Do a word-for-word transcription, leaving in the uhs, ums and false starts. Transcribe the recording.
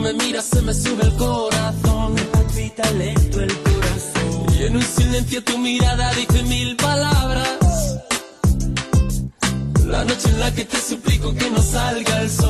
me miras se me sube el corazón. Me palpita lento el corazón. Y en un silencio tu mirada dice mil palabras. La noche en la que te suplico que no salga el sol.